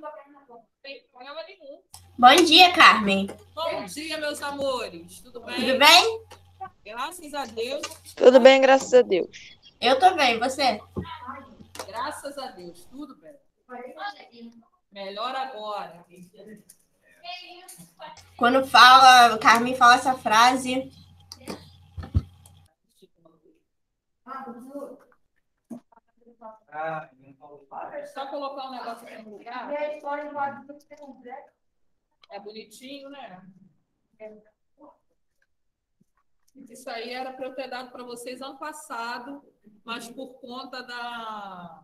Tem problema nenhum. Bom dia, Carmen. Bom dia, meus amores. Tudo bem? Tudo bem? Graças a Deus. Tudo bem, graças a Deus. Eu tô bem, você? Graças a Deus. Tudo bem. Melhor agora. Quando fala, Carmen fala essa frase. Só colocar um negócio aqui no lugar. É bonitinho, né? Isso aí era para eu ter dado para vocês ano passado, mas por conta da...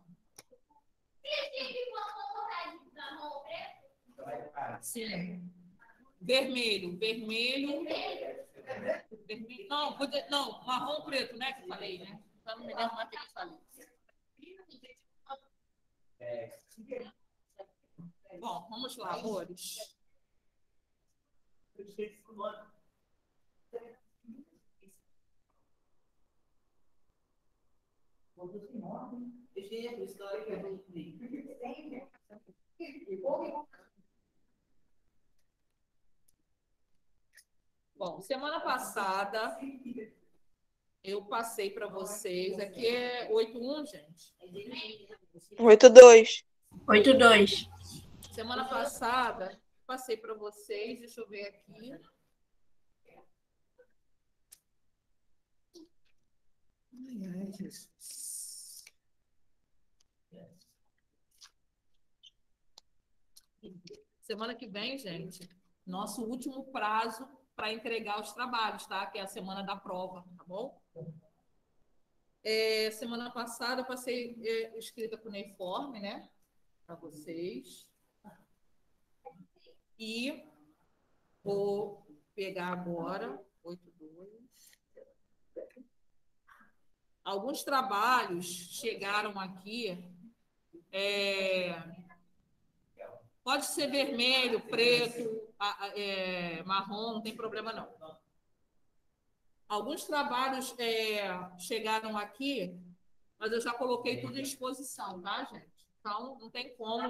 Sim. Vermelho. Não, marrom preto, né? Que eu falei, né? Então, não me lembro mais o que eu falei. Bom, vamos lá, amores. Bom, semana passada eu passei para vocês. Aqui é 8-1, gente. 8-2. 8-2. Semana passada, passei para vocês. Deixa eu ver aqui. Ai, Jesus. Semana que vem, gente, nosso último prazo para entregar os trabalhos, tá? Que é a semana da prova, tá bom? Semana passada eu passei escrita cuneiforme, né? Para vocês. E vou pegar agora 8-2. Alguns trabalhos chegaram aqui. Pode ser vermelho, preto, marrom, não tem problema não. Alguns trabalhos chegaram aqui, mas eu já coloquei tudo em exposição, tá, gente? Então, não tem como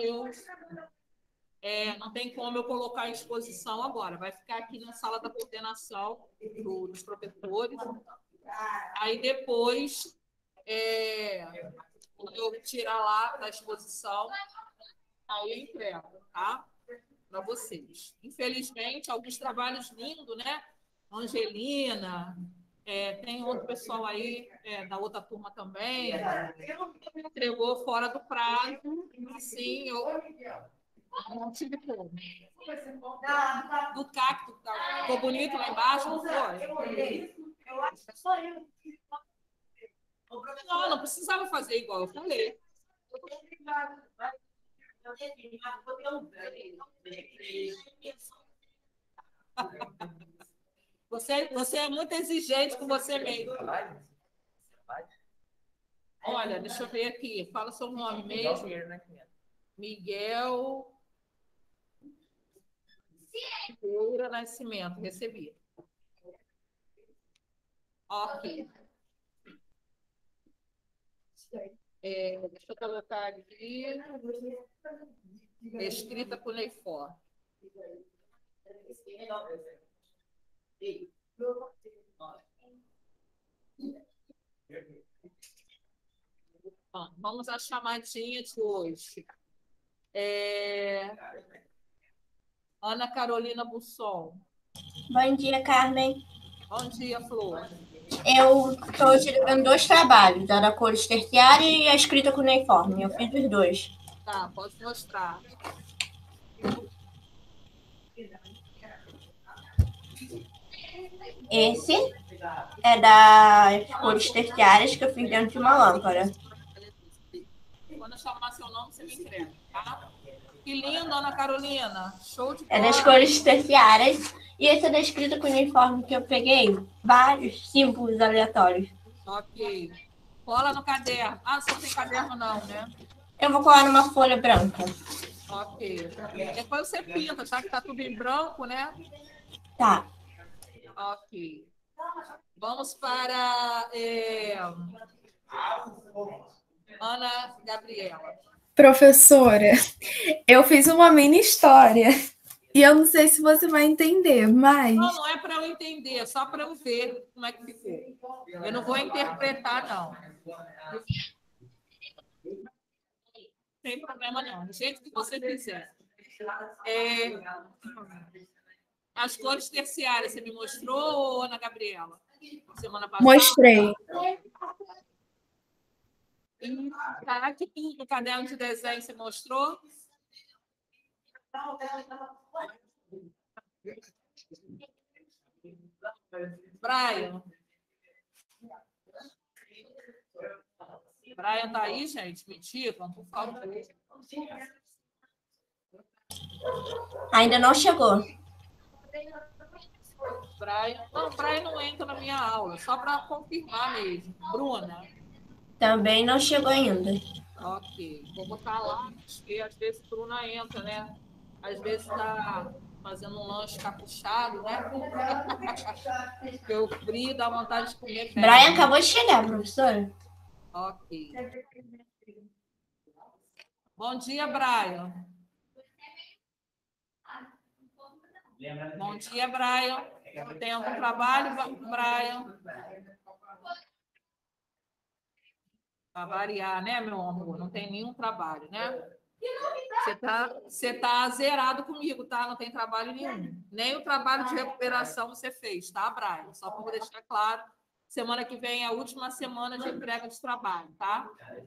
eu colocar em exposição agora. Vai ficar aqui na sala da coordenação dos professores. Aí depois, quando eu tirar lá da exposição, aí eu entrego, tá? Para vocês. Infelizmente, alguns trabalhos lindos, né? Angelina, tem outro pessoal aí da outra turma também, entregou fora do prazo, assim, eu não tive como. Do cacto, ficou bonito lá embaixo, não foi? Não precisava fazer igual eu falei. Você é muito exigente com você mesmo. Olha, deixa eu ver aqui. Fala seu nome mesmo. Miguel Moura Nascimento. Recebi. Ok. Deixa eu colocar aqui. Escrita cuneiforme. Vamos à chamadinha de hoje. Ana Carolina Busson. Bom dia, Carmen. Bom dia, Flor. Eu estou utilizando 2 trabalhos, a da cores terciária e a escrita cuneiforme. Eu fiz os 2. Tá, pode mostrar. Esse é das cores terciárias que eu fiz dentro de uma lâmpada. Quando eu chamar seu nome, você me entrega, tá? Que lindo, Ana Carolina. Show de bola. É das cores terciárias. E esse é da escrita cuneiforme que eu peguei vários símbolos aleatórios. Ok. Cola no caderno. Você não tem caderno não, né? Eu vou colar numa folha branca. Ok. Depois você pinta, já que tá tudo em branco, né? Tá. Ok. Vamos para Ana Gabriela. Professora, eu fiz uma mini história e eu não sei se você vai entender, mas Não, não é para eu entender, é só para eu ver como é que ficou. Eu não vou interpretar, não. Não tem problema, não. Do jeito que você quiser. É, as cores terciárias, você me mostrou, Ana Gabriela? Semana passada? mostrei. Tá, que no caderno de desenho você mostrou? Brian. Brian tá aí, gente? Me digam, por favor. Ainda não chegou. Brian. Não, Brian não entra na minha aula, só para confirmar mesmo. Bruna. Também não chegou ainda. Ok. Vou botar lá, porque às vezes Bruna entra, né? Às vezes está fazendo um lanche caprichado, né? Porque o frio dá vontade de comer bem. Brian acabou de chegar, professora. Ok. Bom dia, Brian. Bom dia, Brian. Tem algum trabalho, Brian? Para variar, né, meu amor? Não tem nenhum trabalho, né? Você tá zerado comigo, tá? Não tem trabalho nenhum. Nem o trabalho de recuperação você fez, tá, Brian? Só para deixar claro. Semana que vem é a última semana de entrega de trabalho, tá?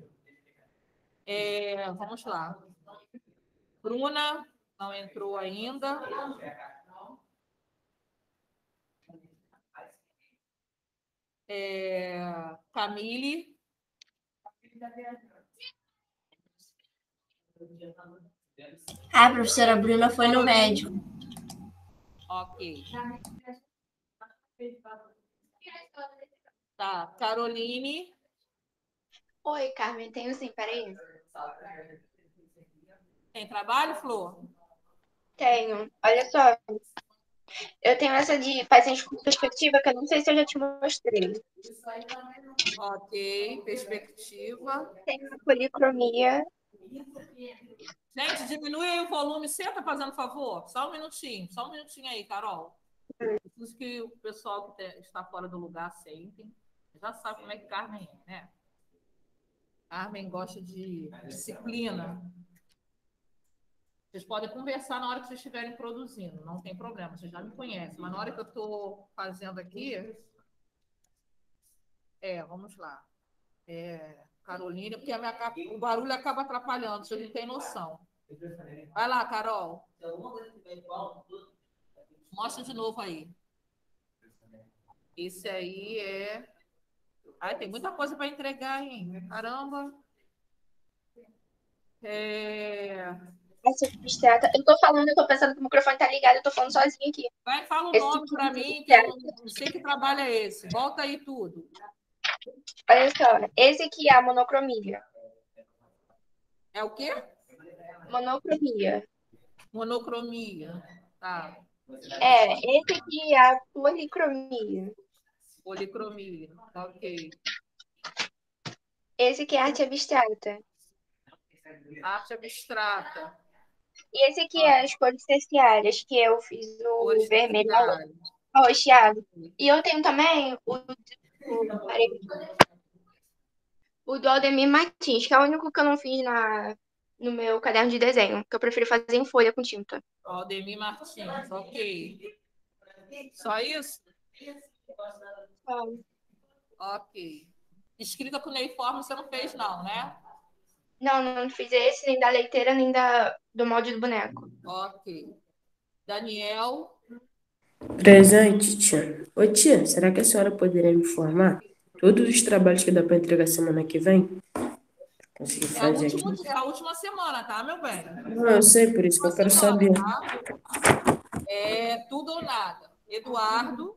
Vamos lá. Bruna não entrou ainda. Camille. A professora Bruna foi no médico. Ok. Tá, Caroline. Oi, Carmen, tenho sim, peraí. Tem trabalho, Flor? Tenho. Olha só, eu tenho essa de paciente com perspectiva que eu não sei se eu já te mostrei. Ok, perspectiva. Tenho a policromia. Gente, diminui aí o volume. Você tá fazendo favor? Só um minutinho aí, Carol. Isso que o pessoal que está fora do lugar sentem. Já sabe como é que Carmen é, né? Carmen gosta de disciplina. Vocês podem conversar na hora que vocês estiverem produzindo, não tem problema, vocês já me conhecem. Mas na hora que eu estou fazendo aqui, vamos lá. Carolina, porque o barulho acaba atrapalhando, vocês não têm noção. Vai lá, Carol. Mostra de novo aí. Esse aí é. Ai, tem muita coisa para entregar, hein? Caramba. Essa abstrata. Eu tô falando, eu tô pensando que o microfone tá ligado, eu tô falando sozinha aqui. Vai, fala o Esse nome aqui para é mim, que eu não sei que trabalho é esse. Volta aí tudo. Olha só, esse aqui é a monocromia. É o quê? Monocromia. Monocromia. Tá. Esse aqui é a policromia. Policromia. Ok. Esse aqui é a arte abstrata. Arte abstrata. E esse aqui é as cores terciárias, que eu fiz Cores o vermelho terciárias. arroxeado. E eu tenho também o do Aldemir Martins, que é o único que eu não fiz no meu caderno de desenho, que eu prefiro fazer em folha com tinta. Aldemir Martins. Ok. Só isso? Ok. Escrita cuneiforme você não fez, não, né? Não, não fiz esse, nem da leiteira, nem do molde do boneco. Ok. Daniel. Presente, tia. Ô, tia, será que a senhora poderia me informar todos os trabalhos que dá para entregar semana que vem? Consegui fazer aqui. É a última semana, tá, meu bem? Não, eu sei, por isso que eu quero saber. Tá? É tudo ou nada. Eduardo.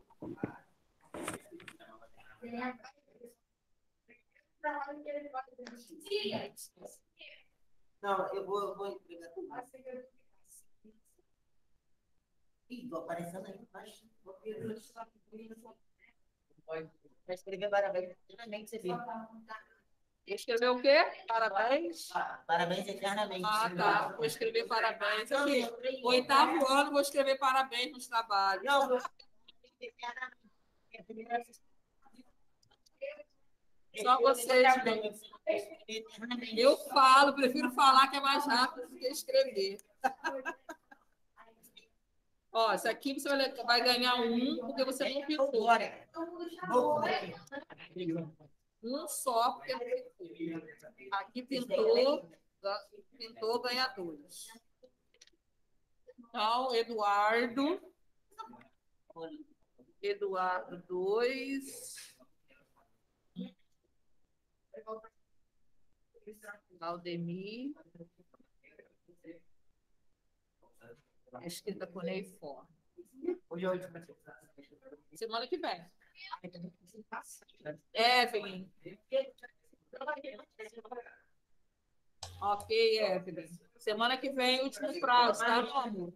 Não, eu vou entregar tudo. Ih, tô aparecendo aí embaixo. Vai escrever várias vezes, nem você viu. Escreveu o quê? Parabéns. Parabéns eternamente. Ah, tá. Vou escrever parabéns. Aqui, 8º ano, vou escrever parabéns nos trabalhos. Só vocês mesmo. Eu falo, prefiro falar que é mais rápido do que escrever. Ó, isso aqui você vai ganhar 1 porque você não pintou. Um só, porque não pintou. Aqui pintou, ganha 2. Então, Eduardo 2. Valdemir. Escrita com Neiforme. Semana que vem. Evelyn. Ok, Evelyn. Semana que vem, último prazo, tá, meu amor?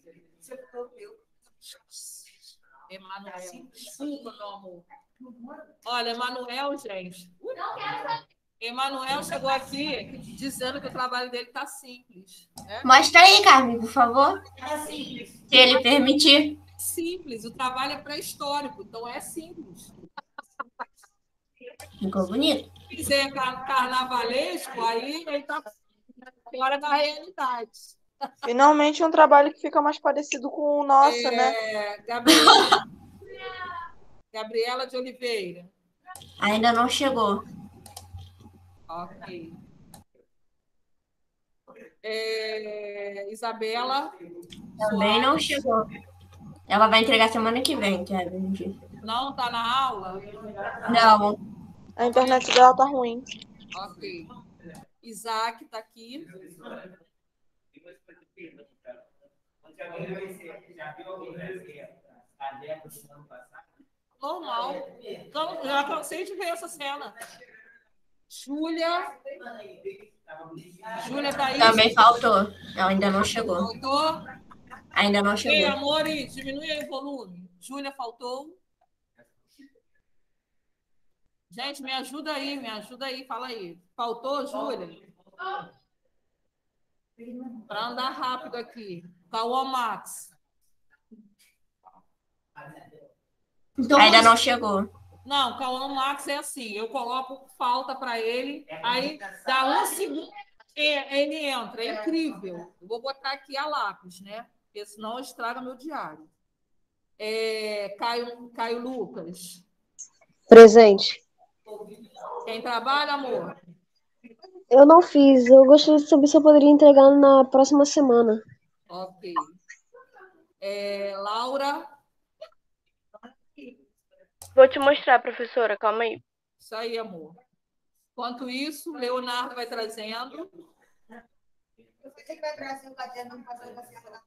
Emanuel. Desculpa, meu amor. Olha, Emanuel, gente. Emanuel chegou aqui dizendo que o trabalho dele está simples. Né? Mostra aí, Carmen, por favor. Se ele permitir. Simples, o trabalho é pré-histórico, então é simples. Ficou bonito. Se quiser carnavalesco, aí ele está fora da realidade. Finalmente um trabalho que fica mais parecido com o nosso, né? Gabriela de Oliveira. Ainda não chegou. Ok. Isabela. Também não chegou. Ela vai entregar semana que vem, Kevin. Não está na aula? Não. A internet dela tá ruim. Ok. Isaac está aqui. Normal. Então, já cansei de ver essa cena. Júlia está aí. Também faltou. Ela ainda não chegou. Faltou? Ainda não Ei, chegou. amor, diminui aí o volume. Júlia faltou. Gente, me ajuda aí, fala aí. Faltou, Júlia? Para andar rápido aqui. Cauã Max. Então, ainda não chegou. Não, Cauã Max é assim, eu coloco falta para ele, aí dá 1 segundo, ele entra, é incrível. Eu vou botar aqui a lápis, né? Porque senão estraga meu diário. Caio Lucas. Presente. Quem trabalha, amor? Eu não fiz. Eu gostaria de saber se eu poderia entregar na próxima semana. Ok. Laura? Vou te mostrar, professora, calma aí. Isso aí, amor. Enquanto isso, Leonardo vai trazendo. Você que vai trazer o caderno não passar da semana.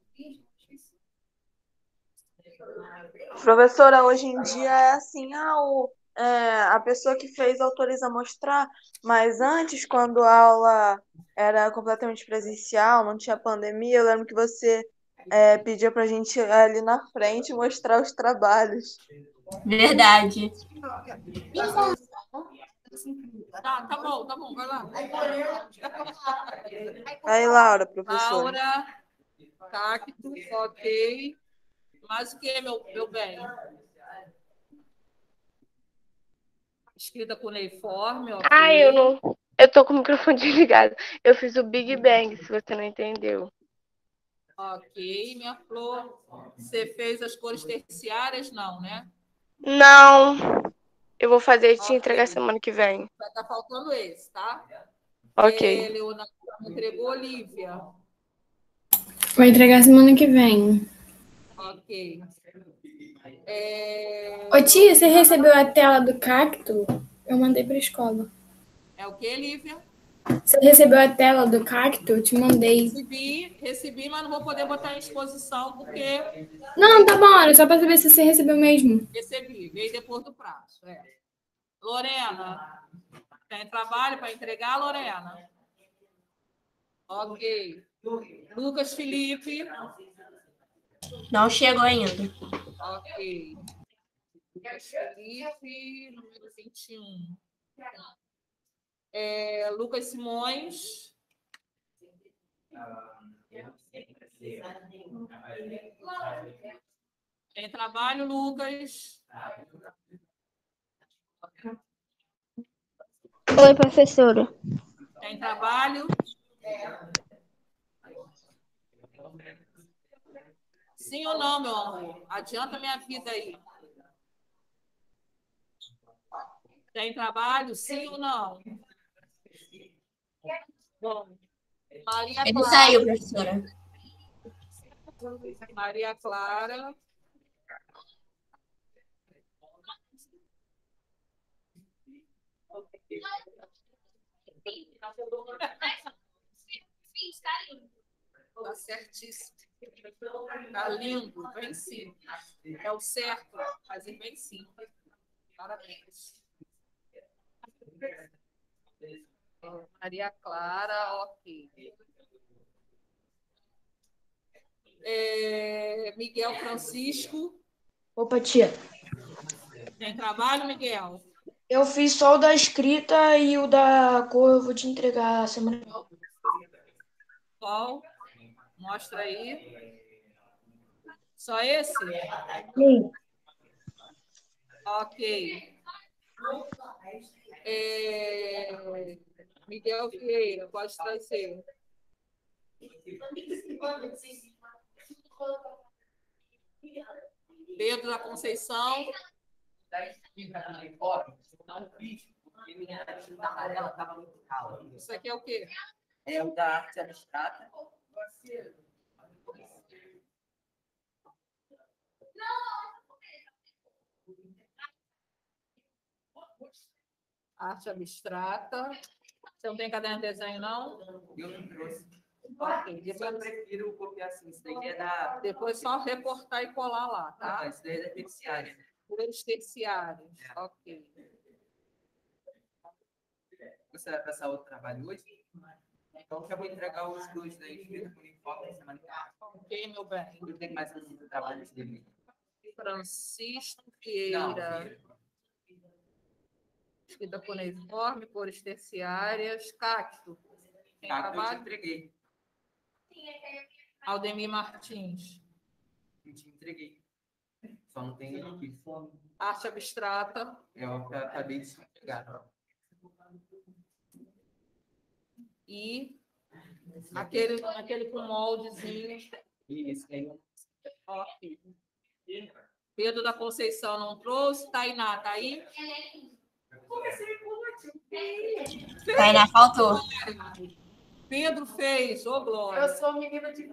Professora, hoje em dia é assim, a pessoa que fez autoriza a mostrar, mas antes, quando a aula era completamente presencial, não tinha pandemia, eu lembro que você pedia pra gente ir ali na frente mostrar os trabalhos. Verdade. Tá bom, vai lá. Aí, Laura, professora. Laura, cacto, ok. Mas o que, meu bem? Escrita com cuneiforme, ok. Eu tô com o microfone desligado. Eu fiz o Big Bang, se você não entendeu. Ok, minha flor. Você fez as cores terciárias? Não, né? Não. Eu vou fazer e te Ok. entregar semana que vem. Vai estar faltando esse, tá? Ok. Leonardo entregou, Olivia. Vou entregar semana que vem. Ok. Ô tia, você recebeu a tela do cacto? Eu mandei pra escola. É o que, Lívia? Você recebeu a tela do cacto? Eu te mandei. Recebi, mas não vou poder botar em exposição porque... Não, tá bom, era só pra saber se você recebeu mesmo. Recebi, veio depois do prazo. Lorena, tem trabalho para entregar, Lorena? Ok. Lucas Felipe. Não chegou ainda. Ok. Lucas Felipe, número 21. Lucas Simões. Tem trabalho, Lucas? Oi, professora. Tem trabalho? Sim ou não, meu amor? Adianta minha vida aí. Tem trabalho? Sim ou não? Bom, Maria Ele Clara. saiu, professora. Maria Clara. Tá certíssimo. Tá lindo, bem sim. É o certo, mas bem sim. Parabéns. Maria Clara, ok. Miguel Francisco. Opa, tia. Tem trabalho, Miguel? Eu fiz só o da escrita e o da cor eu vou te entregar semana que vem. Qual? Mostra aí. Só esse? Sim. Ok. Miguel Vieira, pode trazer. Pedro da Conceição. Isso aqui é o quê? É o da arte abstrata. Arte abstrata. Você não tem caderno de desenho, não? Eu não trouxe. Ok. Eu prefiro copiar assim. Isso daí é da... Depois só recortar e colar lá, tá? Ah, isso daí é da terciária. Cores terciários. Ok. Você vai passar outro trabalho hoje? Então, eu já vou entregar os dois daí, escrito por uniforme, semana que vem. Ok, meu bem. Eu tenho mais um trabalho dele. Francisco Vieira. Escrita por uniforme, cores terciárias. Cacto. Tem Tá, eu te trabalho? entreguei. Aldemir Martins. Eu te entreguei. Só não tem ele aqui. Arte abstrata. Eu acabei de entregar. E aquele com moldezinho. Isso, aí. Ok. Pedro da Conceição não trouxe. Tainá, tá aí? Tainá faltou. Pedro fez, ô Glória. Eu sou menina de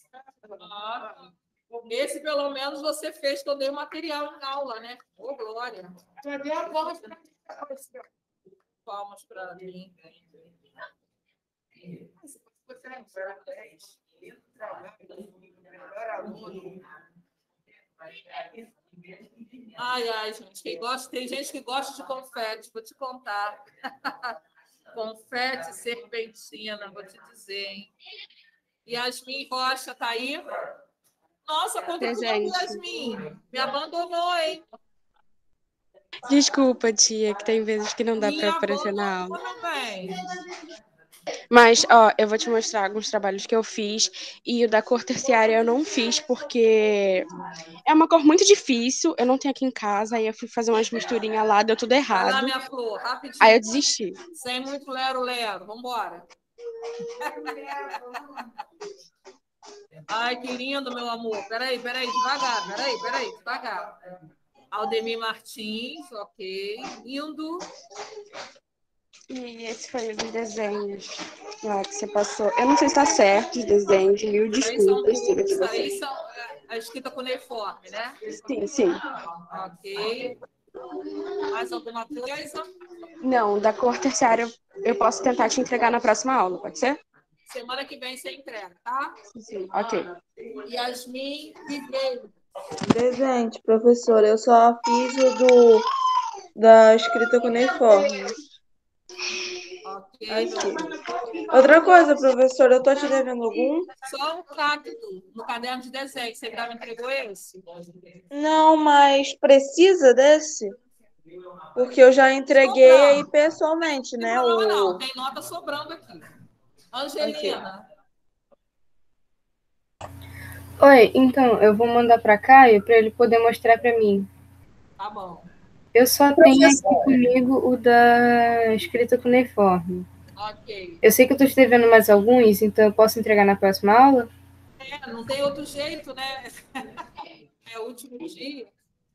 Esse, pelo menos, você fez, que eu dei o material em aula, né? Ô, Glória. Palmas para mim. Ai, gente, tem gente que gosta de confete, vou te contar. Confete, serpentina, vou te dizer, hein? Yasmin Rocha tá aí? Nossa, quanto tempo, Yasmin? Me abandonou, hein? Desculpa, tia, que tem vezes que não dá para aparecer na aula. Bem. Mas, ó, eu vou te mostrar alguns trabalhos que eu fiz e o da cor terciária eu não fiz porque é uma cor muito difícil, eu não tenho aqui em casa, aí eu fui fazer umas misturinhas lá, deu tudo Vai lá, errado. minha flor, rapidinho. Aí eu desisti. Sem muito lero-lero, vambora. Ai, que lindo, meu amor. Peraí, devagar, devagar. Aldemir Martins, ok. Lindo. E esse foi os desenhos lá que você passou. Eu não sei se está certo os desenhos, mil desculpas. Isso aí são a escrita cuneiforme, né? Sim. Ok. Mais alguma coisa? Não, da cor terciária eu posso tentar te entregar na próxima aula, pode ser? Semana que vem você entrega, tá? Sim, ok. Yasmin Vieira. Presente, professora. Eu só fiz o da escrita cuneiforme. Ok. Aqui. Outra coisa, professora, eu tô te devendo algum? Só um cacto no caderno de desenho. Você já me entregou esse? Não, mas precisa desse? Porque eu já entreguei aí pessoalmente, Não tem né? problema, não. O... Tem nota sobrando aqui. Angelina. Oi, então, eu vou mandar para Caio para ele poder mostrar para mim. Tá bom. Eu só tenho aqui comigo o da escrita cuneiforme. Ok. Eu sei que eu estou escrevendo mais alguns, então eu posso entregar na próxima aula? Não tem outro jeito, né? É o último dia.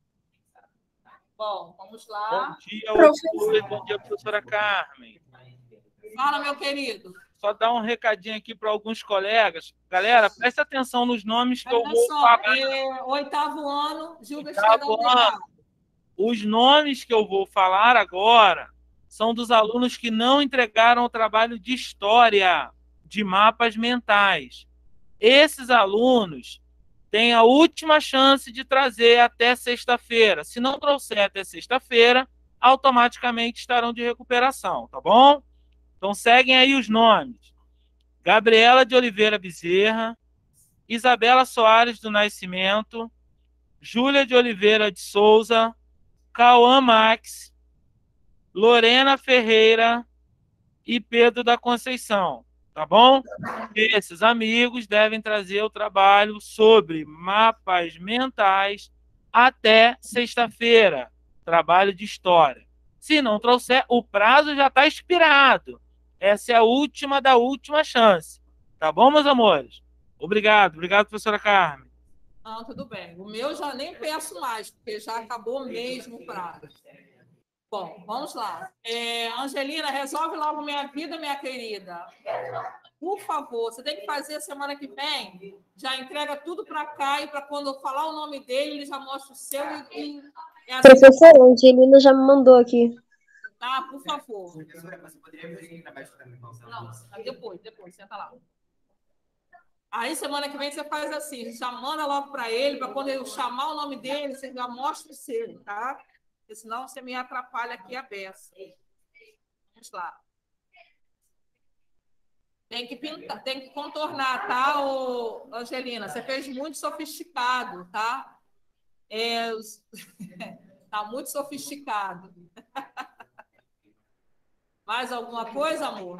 Bom, vamos lá. Bom dia, Oi, bom dia, professora Carmen. Fala, meu querido. Só dar um recadinho aqui para alguns colegas. Galera, presta atenção nos nomes que eu Olha vou só, falar. oitavo ano, Gilberto Oitavo ano. Os nomes que eu vou falar agora são dos alunos que não entregaram o trabalho de história, de mapas mentais. Esses alunos têm a última chance de trazer até sexta-feira. Se não trouxer até sexta-feira, automaticamente estarão de recuperação, tá bom? Então, seguem aí os nomes. Gabriela de Oliveira Bezerra, Isabela Soares do Nascimento, Júlia de Oliveira de Souza, Cauã Max, Lorena Ferreira e Pedro da Conceição, tá bom? Esses amigos devem trazer o trabalho sobre mapas mentais até sexta-feira, trabalho de história. Se não trouxer, o prazo já está expirado. Essa é a última da última chance. Tá bom, meus amores? Obrigado, professora Carmen. Não, tudo bem. O meu já nem peço mais, porque já acabou mesmo o prazo. Bom, vamos lá. Angelina, resolve logo minha vida, minha querida. Por favor, você tem que fazer semana que vem. Já entrega tudo para cá e para quando eu falar o nome dele, ele já mostra o seu e assim. Professora, a Angelina já me mandou aqui. Tá, por favor. Não, depois, senta lá. Aí, semana que vem, você faz assim, já manda logo para ele, para quando eu chamar o nome dele, você já mostra o seu, tá? Porque senão você me atrapalha aqui a beça. Vamos lá. Tem que pintar, tem que contornar, tá, Angelina? Você fez muito sofisticado, tá? Tá muito sofisticado. Mais alguma coisa, amor?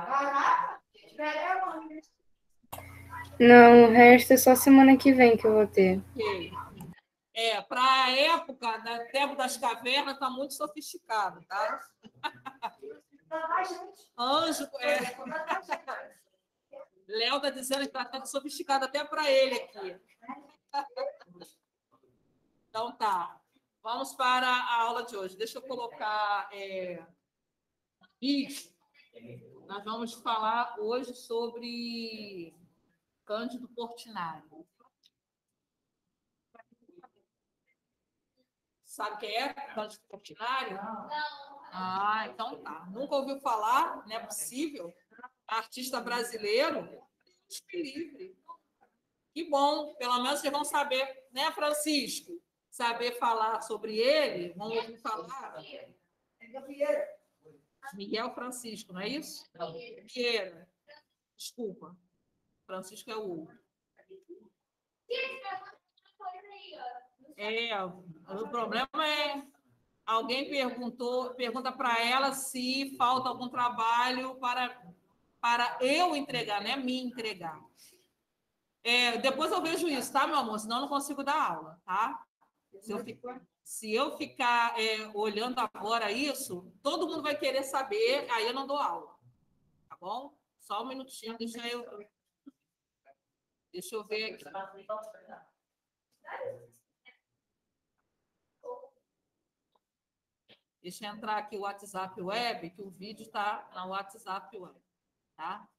Não, o resto é só semana que vem que eu vou ter. Ok. Para a época, né, tempo das cavernas, está muito sofisticado, tá? Anjo. Léo está dizendo que está sofisticado até para ele aqui. Então tá. Vamos para a aula de hoje. Deixa eu colocar vídeo. Nós vamos falar hoje sobre Cândido Portinari. Sabe quem é Cândido Portinari? Não. Ah, então tá. Nunca ouviu falar? Não é possível? Artista brasileiro? Deus me livre. Que bom. Pelo menos vocês vão saber, né, Francisco? Saber falar sobre ele. Vão ouvir falar. Miguel Francisco, não é isso? Não. Vieira. Desculpa. Francisco é o outro. O problema é alguém pergunta para ela se falta algum trabalho para eu entregar, né? Me entregar. Depois eu vejo isso, tá, meu amor? Senão eu não consigo dar aula, tá? Se eu ficar olhando agora isso, todo mundo vai querer saber, aí eu não dou aula. Tá bom? Só um minutinho, deixa eu ver aqui. Deixa eu entrar aqui o WhatsApp Web, que o vídeo está no WhatsApp Web, tá?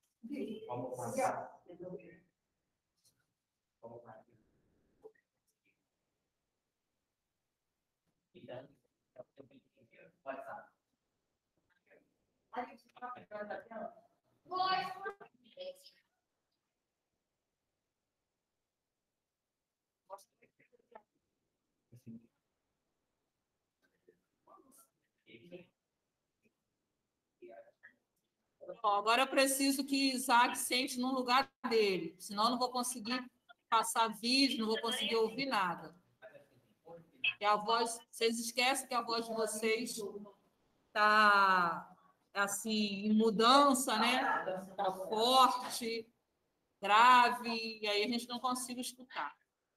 Agora eu preciso que Isaac sente no lugar dele, senão eu não vou conseguir passar vídeo, não vou conseguir ouvir nada. que a voz, vocês esquecem que a voz de vocês está assim, em mudança, né? Está forte, grave, e aí a gente não consegue escutar.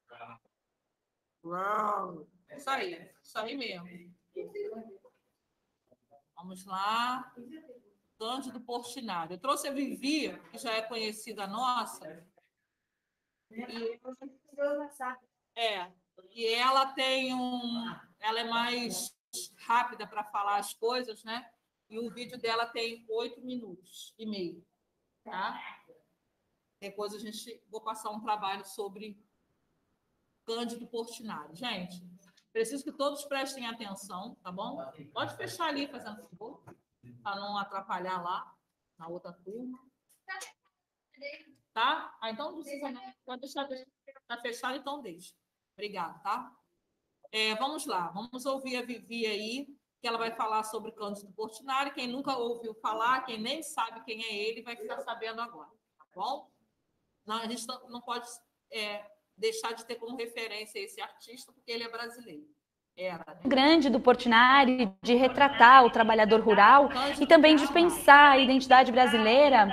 Isso aí mesmo. Vamos lá. Cândido Portinari. Eu trouxe a Vivi, que já é conhecida nossa. E ela tem ela é mais rápida para falar as coisas, né? E o vídeo dela tem 8 minutos e meio, tá? Depois vou passar um trabalho sobre Cândido Portinari. Gente, preciso que todos prestem atenção, tá bom? Pode fechar ali, fazendo favor, para não atrapalhar lá na outra turma. Tá? Então não precisa não. Pode deixar, tá fechado, então deixa. Obrigada, tá? Vamos lá, vamos ouvir a Vivi aí, que ela vai falar sobre Cândido Portinari. Quem nunca ouviu falar, quem nem sabe quem é ele, vai ficar sabendo agora, tá bom? Não, a gente não pode deixar de ter como referência esse artista, porque ele é brasileiro. Grande do Portinari, de retratar o trabalhador rural e também de pensar a identidade brasileira.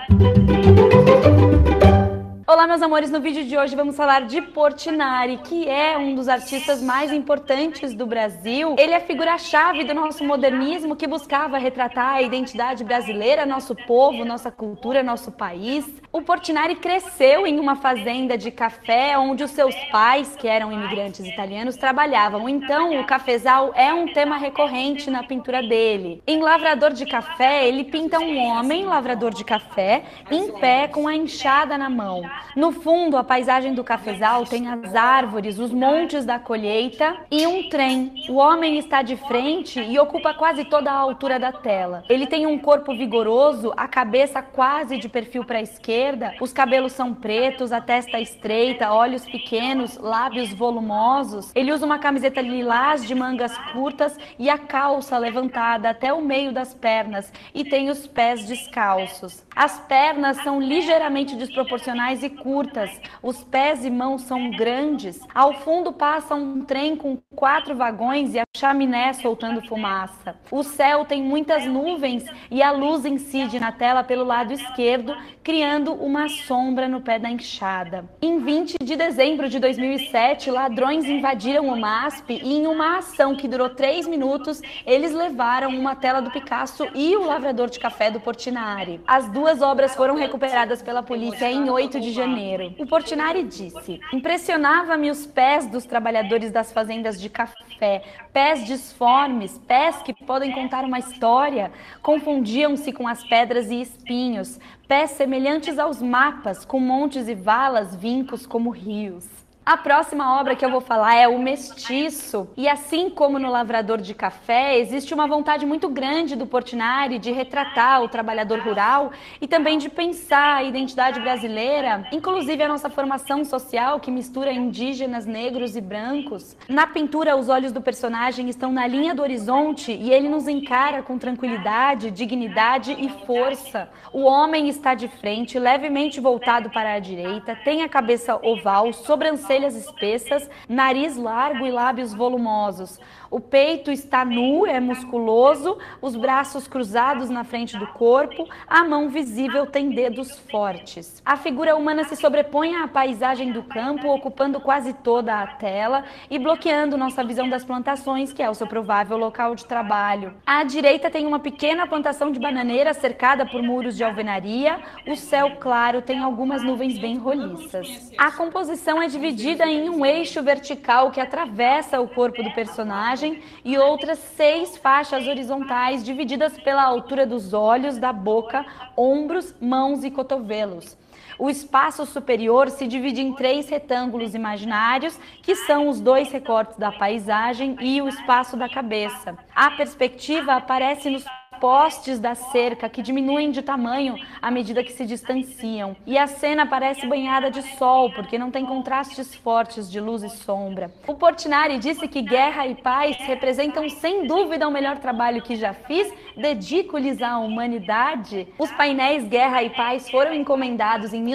Olá, meus amores, no vídeo de hoje vamos falar de Portinari, que é um dos artistas mais importantes do Brasil. Ele é a figura-chave do nosso modernismo que buscava retratar a identidade brasileira, nosso povo, nossa cultura, nosso país. O Portinari cresceu em uma fazenda de café onde os seus pais, que eram imigrantes italianos, trabalhavam. Então, o cafezal é um tema recorrente na pintura dele. Em Lavrador de Café, ele pinta um homem, lavrador de café, em pé com a enxada na mão. No fundo, a paisagem do cafezal tem as árvores, os montes da colheita e um trem. O homem está de frente e ocupa quase toda a altura da tela. Ele tem um corpo vigoroso, a cabeça quase de perfil para a esquerda, os cabelos são pretos, a testa estreita, olhos pequenos, lábios volumosos. Ele usa uma camiseta lilás de mangas curtas e a calça levantada até o meio das pernas e tem os pés descalços. As pernas são ligeiramente desproporcionais e curtas, os pés e mãos são grandes. Ao fundo passa um trem com 4 vagões e a chaminé soltando fumaça. O céu tem muitas nuvens e a luz incide na tela pelo lado esquerdo, criando uma sombra no pé da enxada. Em 20 de dezembro de 2007, ladrões invadiram o MASP e em uma ação que durou 3 minutos, eles levaram uma tela do Picasso e o Lavrador de Café do Portinari. As duas obras foram recuperadas pela polícia em 8 de janeiro. O Portinari disse: impressionava-me os pés dos trabalhadores das fazendas de café, pés disformes, pés que podem contar uma história, confundiam-se com as pedras e espinhos, pés semelhantes aos mapas, com montes e valas, vincos como rios. A próxima obra que eu vou falar é O Mestiço, e assim como no Lavrador de Café, existe uma vontade muito grande do Portinari de retratar o trabalhador rural e também de pensar a identidade brasileira, inclusive a nossa formação social que mistura indígenas, negros e brancos. Na pintura, os olhos do personagem estão na linha do horizonte e ele nos encara com tranquilidade, dignidade e força. O homem está de frente, levemente voltado para a direita, tem a cabeça oval, sobrancelhas espessas, nariz largo e lábios volumosos. O peito está nu, é musculoso, os braços cruzados na frente do corpo, a mão visível tem dedos fortes. A figura humana se sobrepõe à paisagem do campo, ocupando quase toda a tela e bloqueando nossa visão das plantações, que é o seu provável local de trabalho. À direita tem uma pequena plantação de bananeira cercada por muros de alvenaria. O céu claro tem algumas nuvens bem roliças. A composição é dividida em um eixo vertical que atravessa o corpo do personagem e outras 6 faixas horizontais divididas pela altura dos olhos, da boca, ombros, mãos e cotovelos. O espaço superior se divide em 3 retângulos imaginários, que são os 2 recortes da paisagem e o espaço da cabeça. A perspectiva aparece nos postes da cerca que diminuem de tamanho à medida que se distanciam. E a cena parece banhada de sol, porque não tem contrastes fortes de luz e sombra. O Portinari disse que Guerra e Paz representam sem dúvida o melhor trabalho que já fiz, dedico-lhes à humanidade. Os painéis Guerra e Paz foram encomendados em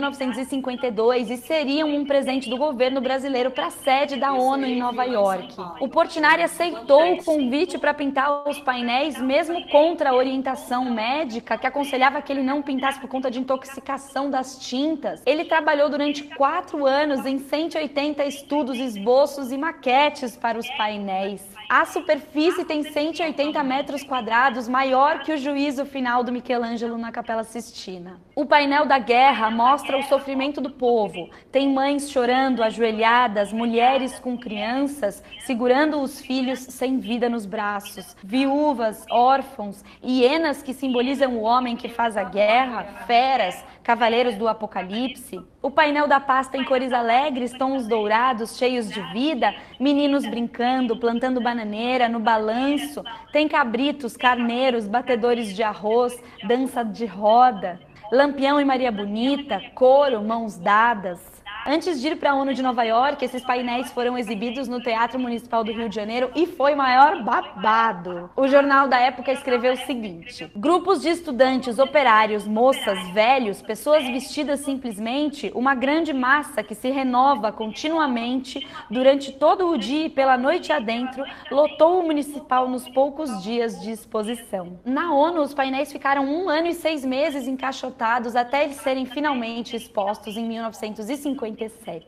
1952 e seriam um presente do governo brasileiro para a sede da ONU em Nova York. O Portinari aceitou o convite para pintar os painéis, mesmo contra a orientação médica, que aconselhava que ele não pintasse por conta de intoxicação das tintas. Ele trabalhou durante 4 anos em 180 estudos, esboços e maquetes para os painéis. A superfície tem 180 metros quadrados, maior que o juízo final do Michelangelo na Capela Sistina. O painel da guerra mostra o sofrimento do povo. Tem mães chorando, ajoelhadas, mulheres com crianças, segurando os filhos sem vida nos braços, viúvas, órfãos, hienas que simbolizam o homem que faz a guerra, feras, cavaleiros do apocalipse. O painel da paz tem cores alegres, tons dourados, cheios de vida, meninos brincando, plantando bananeira no balanço, tem cabritos, carneiros, batedores de arroz, dança de roda, Lampião e Maria Bonita, coro, mãos dadas. Antes de ir para a ONU de Nova York, esses painéis foram exibidos no Teatro Municipal do Rio de Janeiro e foi o maior babado. O jornal da época escreveu o seguinte: grupos de estudantes, operários, moças, velhos, pessoas vestidas simplesmente, uma grande massa que se renova continuamente durante todo o dia e pela noite adentro, lotou o Municipal nos poucos dias de exposição. Na ONU, os painéis ficaram 1 ano e 6 meses encaixotados até eles serem finalmente expostos em 1957.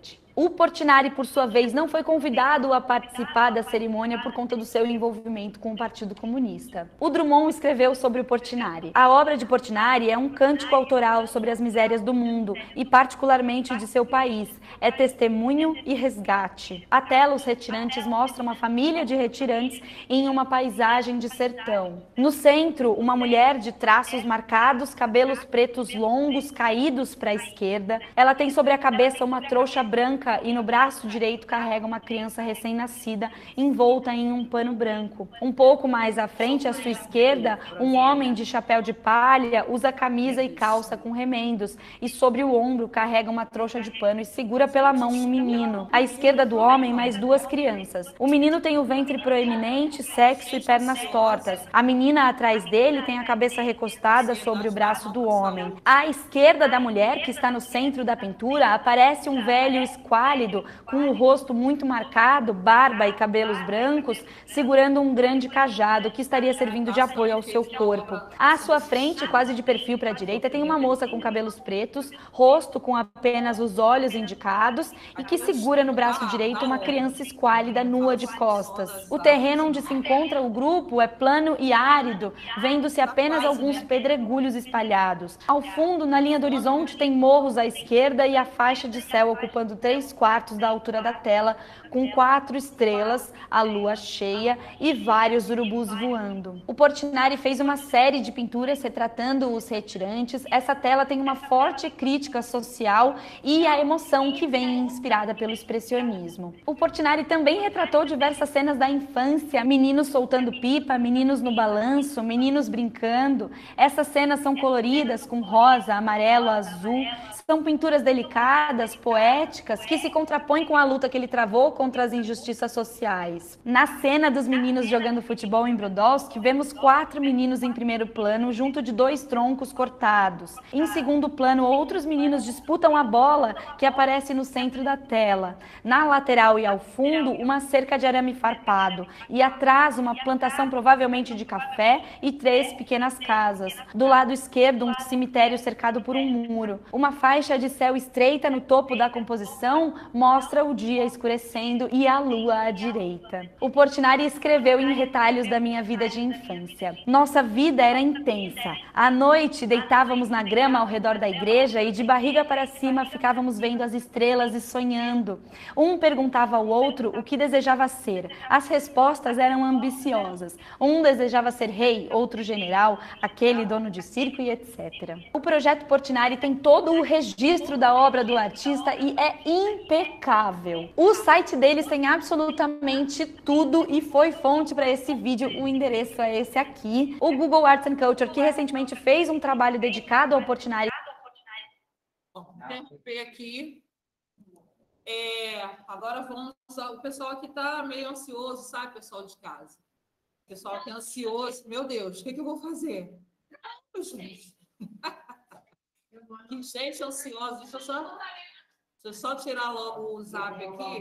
O Portinari, por sua vez, não foi convidado a participar da cerimônia por conta do seu envolvimento com o Partido Comunista. O Drummond escreveu sobre o Portinari. A obra de Portinari é um cântico autoral sobre as misérias do mundo e particularmente de seu país. É testemunho e resgate. A tela, os retirantes mostram uma família de retirantes em uma paisagem de sertão. No centro, uma mulher de traços marcados, cabelos pretos longos, caídos para a esquerda. Ela tem sobre a cabeça uma trouxa branca e no braço direito carrega uma criança recém-nascida envolta em um pano branco. Um pouco mais à frente, à sua esquerda, um homem de chapéu de palha usa camisa e calça com remendos e sobre o ombro carrega uma trouxa de pano e segura pela mão um menino. À esquerda do homem, mais 2 crianças. O menino tem o ventre proeminente, sexo e pernas tortas. A menina atrás dele tem a cabeça recostada sobre o braço do homem. À esquerda da mulher, que está no centro da pintura, aparece um velho esquálido, com o rosto muito marcado, barba e cabelos brancos, segurando um grande cajado que estaria servindo de apoio ao seu corpo. À sua frente, quase de perfil para a direita, tem uma moça com cabelos pretos, rosto com apenas os olhos indicados e que segura no braço direito uma criança esquálida nua de costas. O terreno onde se encontra o grupo é plano e árido, vendo-se apenas alguns pedregulhos espalhados. Ao fundo, na linha do horizonte, tem morros à esquerda e a faixa de céu ocupando 3/4 da altura da tela, com 4 estrelas, a lua cheia e vários urubus voando. O Portinari fez uma série de pinturas retratando os retirantes. Essa tela tem uma forte crítica social e a emoção que vem inspirada pelo expressionismo. O Portinari também retratou diversas cenas da infância, meninos soltando pipa, meninos no balanço, meninos brincando. Essas cenas são coloridas com rosa, amarelo, azul. São pinturas delicadas, poéticas, que se contrapõem com a luta que ele travou contra as injustiças sociais. Na cena dos meninos jogando futebol em Brodowski, vemos 4 meninos em primeiro plano, junto de 2 troncos cortados. Em segundo plano, outros meninos disputam a bola, que aparece no centro da tela. Na lateral e ao fundo, uma cerca de arame farpado. E atrás, uma plantação provavelmente de café e 3 pequenas casas. Do lado esquerdo, um cemitério cercado por um muro. Uma faixa de céu estreita no topo da composição mostra o dia escurecendo e a lua à direita. O Portinari escreveu em Retalhos da minha vida de infância: nossa vida era intensa. À noite deitávamos na grama ao redor da igreja e de barriga para cima ficávamos vendo as estrelas e sonhando. Um perguntava ao outro o que desejava ser. As respostas eram ambiciosas. Um desejava ser rei, outro general, aquele dono de circo e etc. O projeto Portinari tem todo o registro da obra do artista artista e é impecável. O site deles tem absolutamente tudo e foi fonte para esse vídeo. O endereço é esse aqui. O Google Arts and Culture, que recentemente fez um trabalho dedicado ao Portinari. Interromper aqui. Agora vamos. O pessoal aqui está meio ansioso, sabe, pessoal de casa? O pessoal aqui é ansioso. Meu Deus, o que eu vou fazer? Gente. Que gente ansiosa. Deixa eu só tirar logo o zap aqui.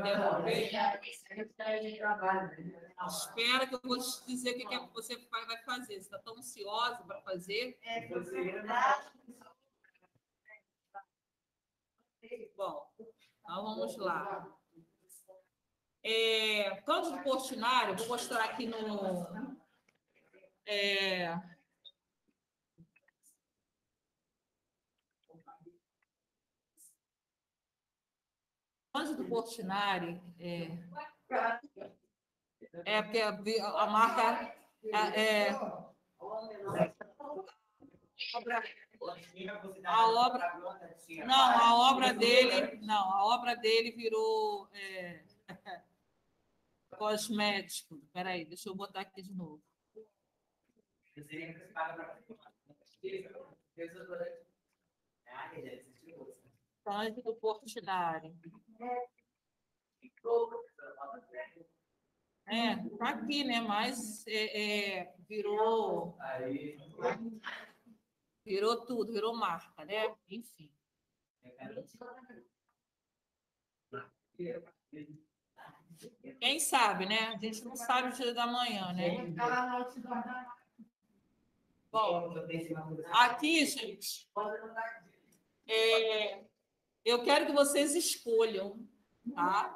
Espera que eu vou te dizer o que você vai fazer. Você está tão ansiosa para fazer? Bom, então vamos lá. Cândido Portinari, vou mostrar aqui no... Cândido Portinari porque a marca a obra dele virou cosmético. Espera aí, deixa eu botar aqui de novo. Cândido Portinari. Tá aqui, né? Mas virou tudo, virou marca, né? Enfim. Quem sabe, né? A gente não sabe o dia da manhã, né? Bom, aqui, gente, eu quero que vocês escolham, tá?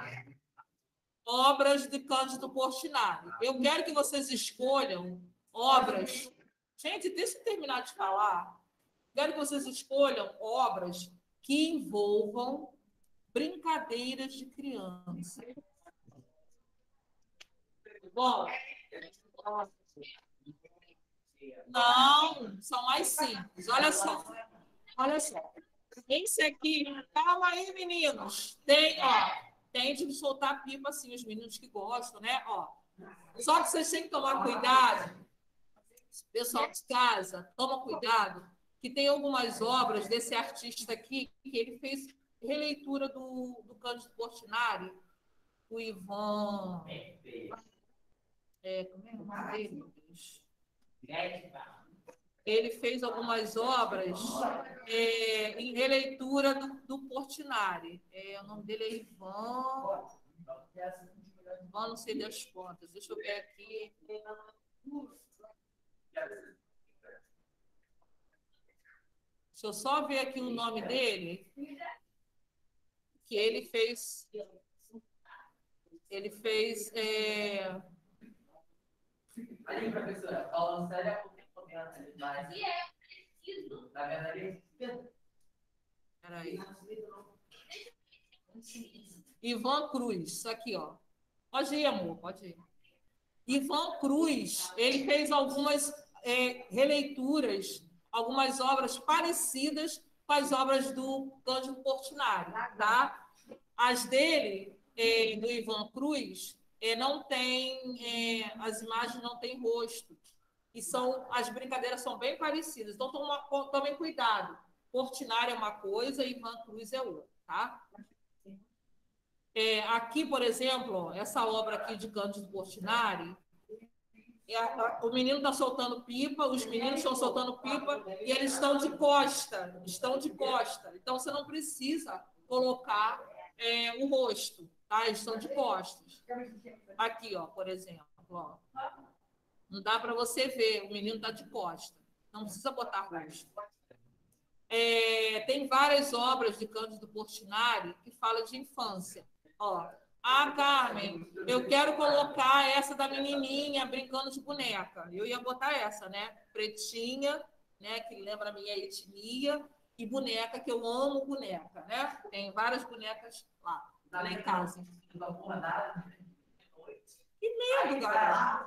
Obras de Cândido Portinari. Eu quero que vocês escolham obras. Gente, deixa eu terminar de falar. Quero que vocês escolham obras que envolvam brincadeiras de criança. Bom, não, são mais simples. Olha só. Esse aqui, calma aí, meninos. Tem de soltar pipa assim, os meninos que gostam, né? Só que vocês têm que tomar cuidado. Pessoal de casa, toma cuidado, que tem algumas obras desse artista aqui que ele fez releitura do Cândido Portinari, o Ivan. Como é o nome dele, meu Deus? Ele fez algumas obras em releitura do Portinari. O nome dele é Ivan. Ivan, não sei das contas. Deixa eu ver aqui. Deixa eu só ver aqui o nome dele. Que ele fez. Ele fez. Aí, professora, falando sério, Peraí. Ivan Cruz, isso aqui, ó. Pode ir, amor, pode ir. Ivan Cruz, ele fez algumas releituras, algumas obras parecidas com as obras do Cândido Portinari, tá? As dele, do Ivan Cruz, não tem, as imagens não têm rosto. E as brincadeiras são bem parecidas. Então, tomem cuidado. Portinari é uma coisa e Ivan Cruz é outra, tá? Aqui, por exemplo, ó, essa obra aqui de Cândido Portinari, o menino está soltando pipa, os meninos estão soltando pipa e eles estão de costa. Então, você não precisa colocar o rosto, tá? Eles estão de costas. Aqui, ó, por exemplo, ó. Não dá para você ver, o menino está de costa. Não precisa botar rosto. Tem várias obras de Cândido Portinari que falam de infância. Ó, Carmen, eu quero colocar essa da menininha brincando de boneca. Eu ia botar essa, né? Pretinha, né? Que lembra a minha etnia, e boneca, que eu amo boneca, né? Tem várias bonecas lá em casa. Que medo, galera.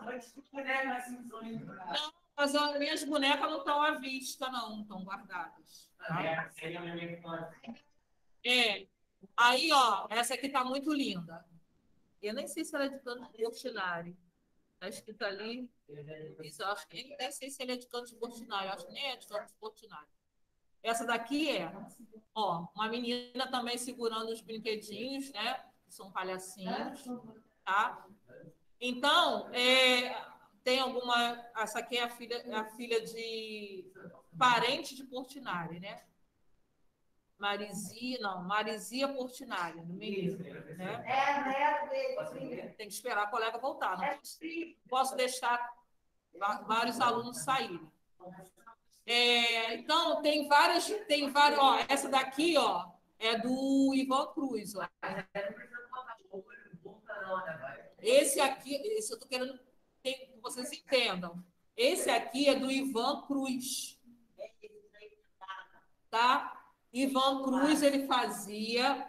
Não, mas as minhas bonecas não estão à vista, não estão guardadas. Tá? Aí, ó, essa aqui tá muito linda. Eu nem sei se ela é de canto Portinari. Está escrito ali. Isso, eu acho que nem sei se ele é de canto de Portinari. Eu acho que nem é de canto de Portinari. Essa daqui ó, uma menina também segurando os brinquedinhos, né? Que são palhacinhos, tá? Então, tem alguma... Essa aqui é a filha de parente de Portinari, né? Marizia Portinari, no menino, né? Tem que esperar a colega voltar. Não posso deixar vários alunos saírem. Então, tem várias, ó, essa daqui, ó, é do Ivan Cruz, ó. Esse aqui, esse eu tô querendo que vocês entendam. Esse aqui é do Ivan Cruz, tá? Ivan Cruz, ele fazia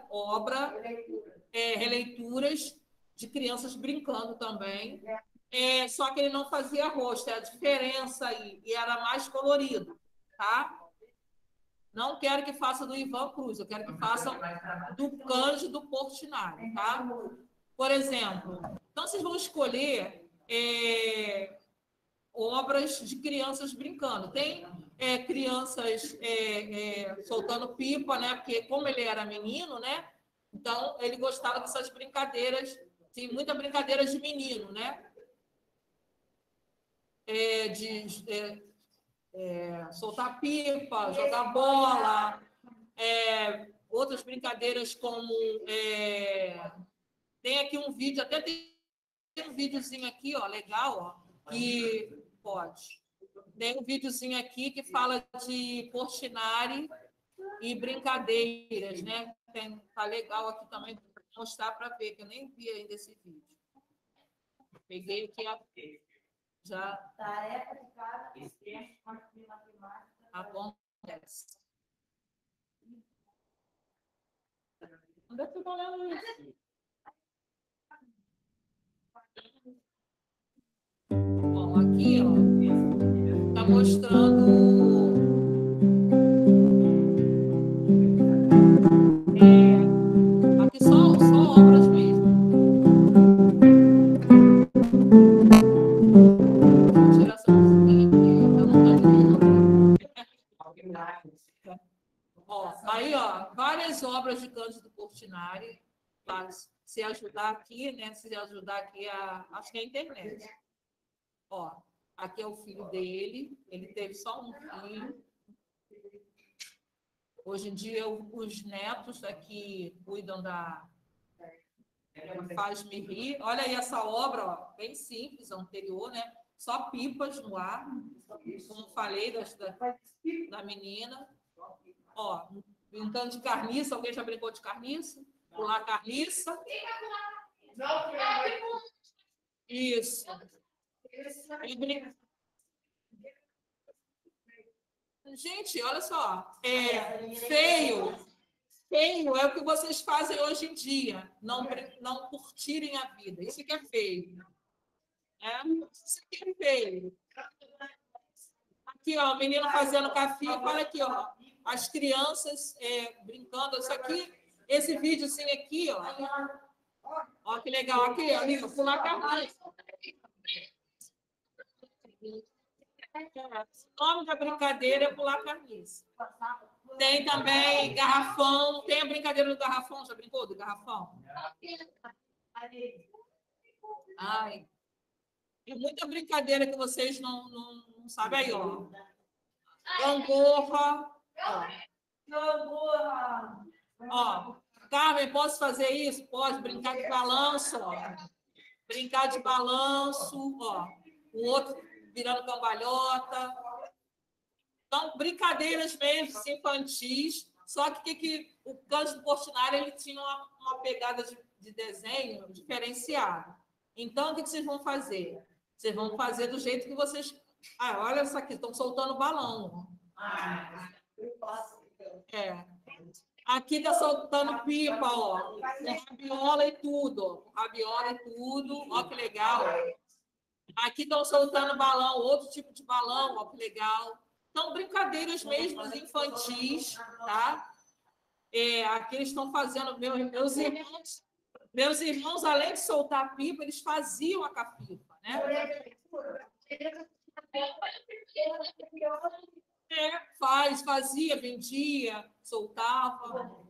releituras de crianças brincando também, só que ele não fazia rosto, é a diferença aí, e era mais colorido, tá? Não quero que faça do Ivan Cruz, eu quero que façam do Cândido Portinari, tá? Por exemplo, então vocês vão escolher obras de crianças brincando. Tem crianças soltando pipa, né? Porque como ele era menino, né? Então ele gostava dessas brincadeiras. Tem muitas brincadeiras de menino, né? Soltar pipa, jogar bola, outras brincadeiras como tem aqui um vídeo, até tem um videozinho aqui, ó, legal, ó, que pode. Tem um videozinho aqui que fala de Portinari e brincadeiras, né? Tá legal aqui também, vou mostrar para ver, que eu nem vi ainda esse vídeo. Peguei aqui já. Tarefa de casa, acontece. Onde é que você está olhando isso? Bom, aqui, ó, está mostrando aqui só obras mesmo. Vou tirar essa musiquinha aqui, eu não estou ó, aí, ó, várias obras de Cândido Portinari, se ajudar aqui, né? Se ajudar aqui, acho que é a internet. Ó, aqui é o filho dele, ele teve só um filho. Hoje em dia, os netos aqui cuidam da Faz-me Rir. Olha aí essa obra, ó, bem simples, anterior, né? Só pipas no ar, como falei, da menina. Ó, brincando de carniça. Alguém já brincou de carniça? Pular carniça. Isso. Gente, olha só. Feio é o que vocês fazem hoje em dia. Não curtirem a vida. Isso que é feio. Isso que é feio. Aqui, ó, o menino fazendo café. Olha aqui, ó. As crianças brincando. Isso aqui, esse videozinho aqui, ó. Ó, que legal. Aqui, ó, pular carniça. O nome da brincadeira é pular carniça. Tem também garrafão. Tem a brincadeira do garrafão. Já brincou do garrafão? Ai. Tem muita brincadeira que vocês não sabem aí, ó. Gangorra. Ó, Carmen, posso fazer isso? Pode. Brincar de balanço, ó. Brincar de balanço, ó. O outro virando cambalhota. Então, brincadeiras mesmo, infantis. Só que o Cândido Portinari ele tinha uma pegada de desenho diferenciada. Então, o que vocês vão fazer? Vocês vão fazer do jeito que vocês... Ah, olha isso aqui, estão soltando balão. Aqui está soltando pipa, ó. Com rabiola e tudo, ó. Com rabiola e tudo. Ó, que legal. Aqui estão soltando balão, outro tipo de balão, ó, que legal. Então, brincadeiras mesmo infantis, tá? Aqui eles estão fazendo, meus irmãos, além de soltar a pipa, eles faziam a capipa, né? Fazia, vendia, soltava.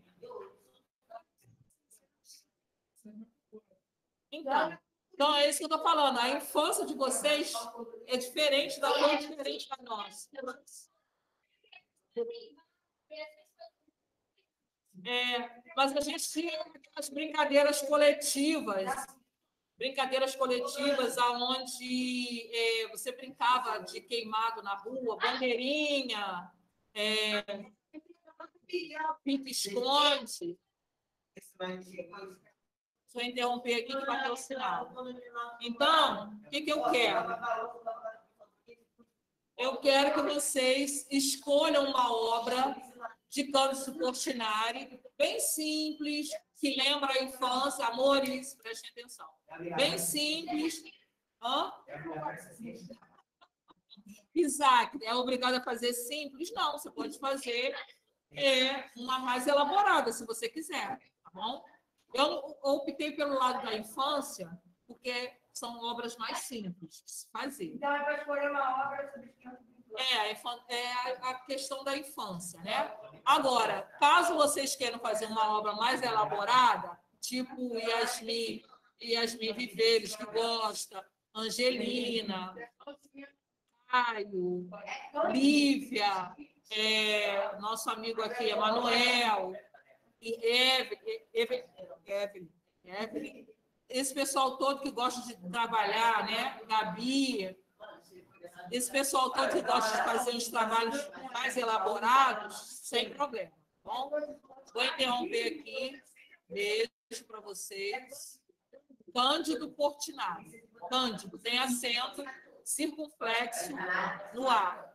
Então é isso que eu estou falando. A infância de vocês é diferente diferente da nossa. Mas a gente tinha aquelas brincadeiras coletivas onde você brincava de queimado na rua, bandeirinha, pique-esconde. Deixa eu interromper aqui que vai ter o sinal. Então, o que eu quero? Eu quero que vocês escolham uma obra de Cândido Portinari, bem simples, que lembra a infância. Amores, prestem atenção. Bem simples. Isaac, é obrigado a fazer simples? Não, você pode fazer uma mais elaborada, se você quiser, tá bom? Eu optei pelo lado da infância, porque são obras mais simples de se fazer. Então, é para escolher uma obra sobre a questão da infância, né? Agora, caso vocês queiram fazer uma obra mais elaborada, tipo Yasmin Viveres, que gosta, Angelina, Caio, Lívia, nosso amigo aqui, Emanuel, e Evelyn, esse pessoal todo que gosta de trabalhar, né? Gabi, esse pessoal todo que gosta de fazer uns trabalhos mais elaborados, sem problema, tá bom? Vou interromper aqui. Beijo para vocês. Cândido Portinari. Cândido, tem acento circunflexo no ar.